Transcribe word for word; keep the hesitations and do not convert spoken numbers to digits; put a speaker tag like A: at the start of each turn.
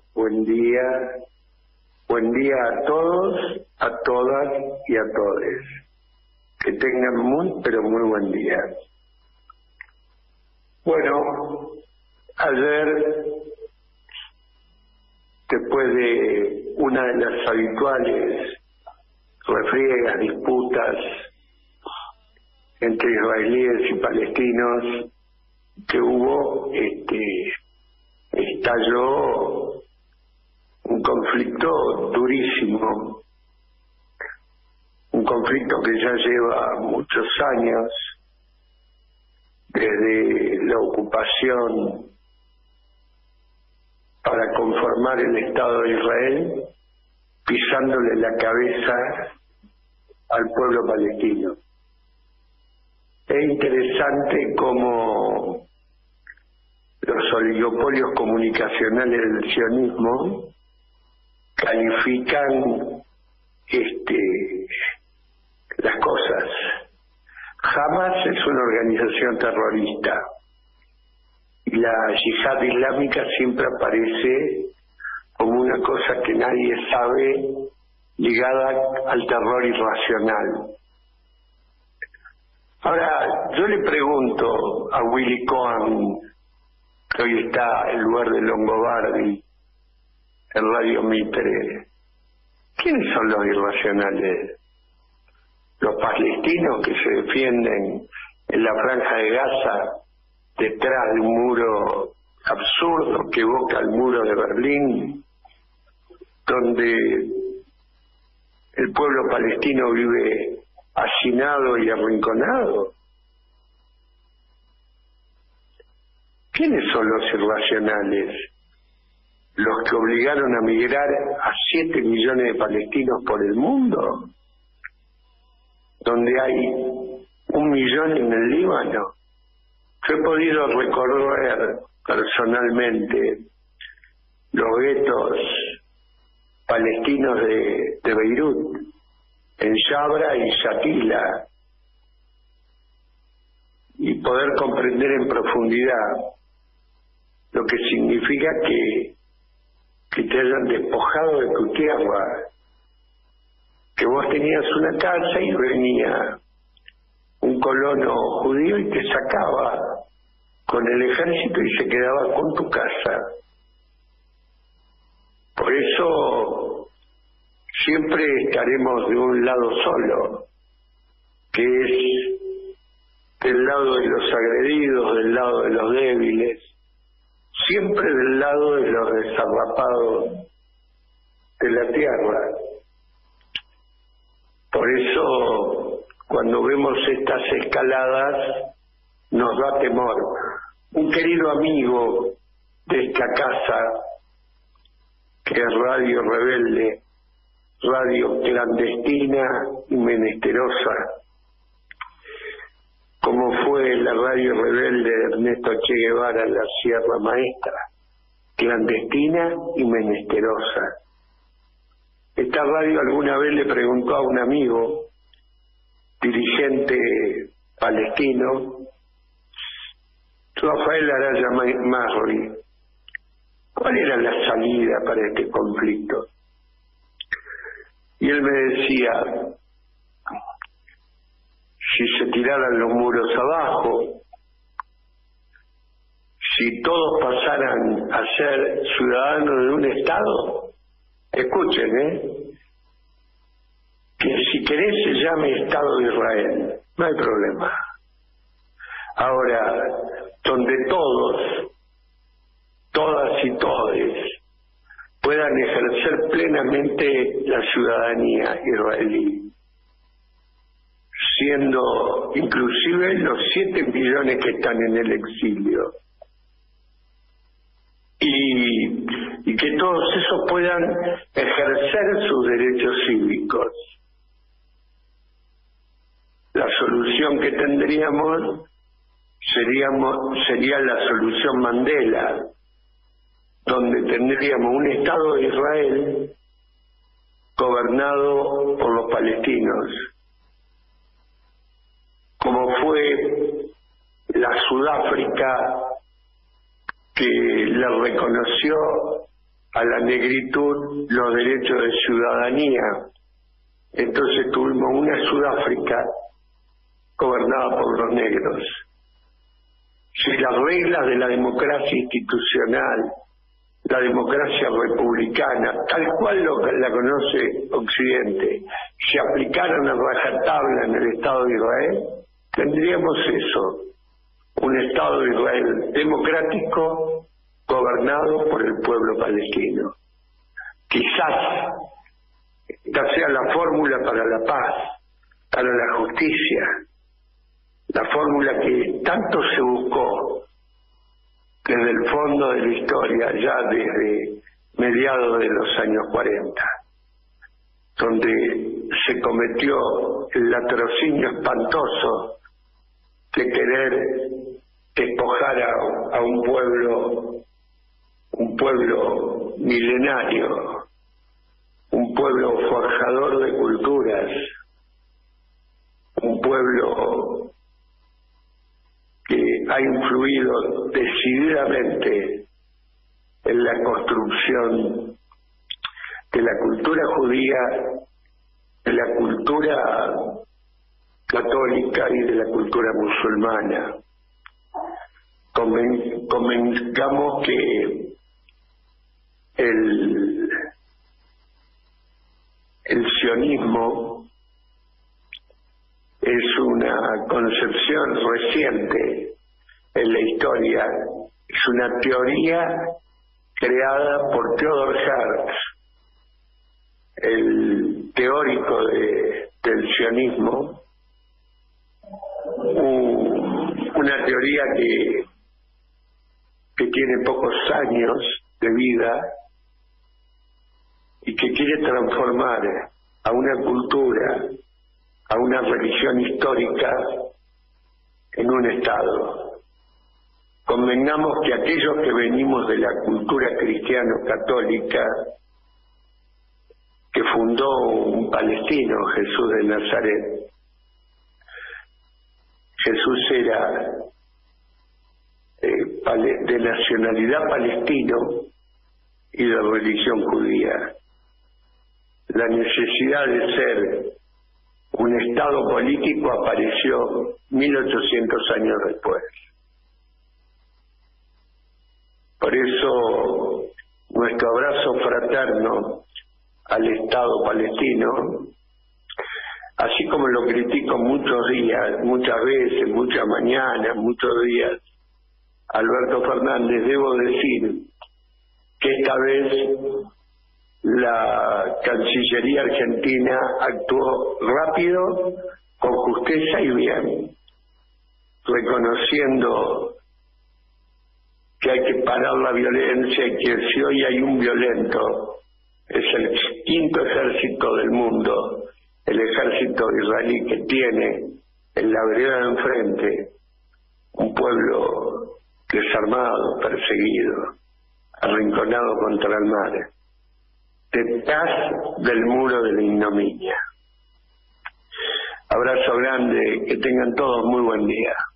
A: buen día, buen día a todos, a todas y a todes. Que tengan muy, pero muy buen día. Bueno, ayer, después de una de las habituales refriegas, disputas entre israelíes y palestinos que hubo, este, estalló un conflicto durísimo, un conflicto que ya lleva muchos años, desde la ocupación para conformar el Estado de Israel, pisándole la cabeza al pueblo palestino. Es interesante cómo los oligopolios comunicacionales del sionismo califican este, las cosas. Hamas es una organización terrorista y la yihad islámica siempre aparece como una cosa que nadie sabe, ligada al terror irracional. Ahora, yo le pregunto a Willy Cohen, que hoy está en lugar de Longobardi en Radio Mitre, ¿quiénes son los irracionales? Los palestinos que se defienden en la Franja de Gaza detrás de un muro absurdo que evoca el muro de Berlín, donde el pueblo palestino vive hacinado y arrinconado. ¿Quiénes son los irracionales? ¿Los que obligaron a migrar a siete millones de palestinos por el mundo? Donde hay un millón en el Líbano. Yo he podido recorrer personalmente los guetos palestinos de, de Beirut, en Shabra y Shatila, y poder comprender en profundidad lo que significa que, que te hayan despojado de tu tierra, que vos tenías una casa y venía un colono judío y te sacaba con el ejército y se quedaba con tu casa. Por eso siempre estaremos de un lado solo, que es del lado de los agredidos, del lado de los débiles, siempre del lado de los desarrapados de la tierra. Por eso, cuando vemos estas escaladas, nos da temor. Un querido amigo de esta casa, que es Radio Rebelde, radio clandestina y menesterosa, como fue la Radio Rebelde de Ernesto Che Guevara en la Sierra Maestra, clandestina y menesterosa. Esta radio alguna vez le preguntó a un amigo, dirigente palestino, Rafael Araya Marri, ¿cuál era la salida para este conflicto? Y él me decía, si se tiraran los muros abajo, si todos pasaran a ser ciudadanos de un Estado, escuchen, ¿eh? que si querés se llame Estado de Israel, no hay problema. Ahora, donde todos, todas y todes, puedan ejercer plenamente la ciudadanía israelí, siendo inclusive los siete millones que están en el exilio, y, y que todos esos puedan ejercer sus derechos cívicos. La solución que tendríamos seríamos, sería la solución Mandela, donde tendríamos un Estado de Israel gobernado por los palestinos, como fue la Sudáfrica que le reconoció a la negritud los derechos de ciudadanía. Entonces tuvimos una Sudáfrica gobernada por los negros. Si las reglas de la democracia institucional, la democracia republicana, tal cual lo, la conoce Occidente, se aplicaran a rajatabla en el Estado de Israel, tendríamos eso, un Estado de Israel democrático gobernado por el pueblo palestino. Quizás esta sea la fórmula para la paz, para la justicia, la fórmula que tanto se buscó desde el fondo de la historia, ya desde mediados de los años cuarenta, donde se cometió el latrocinio espantoso de querer despojar a, a un pueblo, un pueblo milenario, un pueblo forjador de culturas, un pueblo que ha influido decididamente en la construcción de la cultura judía, de la cultura católica y de la cultura musulmana. Conven, convengamos que el, el sionismo es una concepción reciente en la historia, es una teoría creada por Theodor Herz, el teórico de, del sionismo, un, una teoría que, que tiene pocos años de vida y que quiere transformar a una cultura, a una religión histórica en un Estado. Convengamos que aquellos que venimos de la cultura cristiano-católica, que fundó un palestino, Jesús de Nazaret, Jesús era eh, de nacionalidad palestino y de religión judía. La necesidad de ser un Estado político apareció mil ochocientos años después. Por eso nuestro abrazo fraterno al Estado palestino, así como lo critico muchos días, muchas veces, muchas mañanas, muchos días, Alberto Fernández, debo decir que esta vez la Cancillería Argentina actuó rápido, con justeza y bien, reconociendo que hay que parar la violencia y que si hoy hay un violento, es el quinto ejército del mundo, el ejército israelí, que tiene en la vereda de enfrente un pueblo desarmado, perseguido, arrinconado contra el mar, detrás del muro de la ignominia. Abrazo grande, que tengan todos muy buen día.